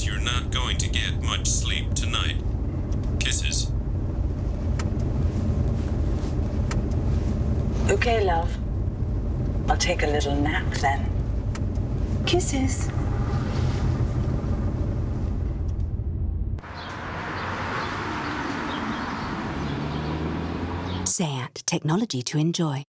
you're not going to get much sleep tonight. Kisses. Okay, love. I'll take a little nap then. Kisses. Seat, technology to enjoy.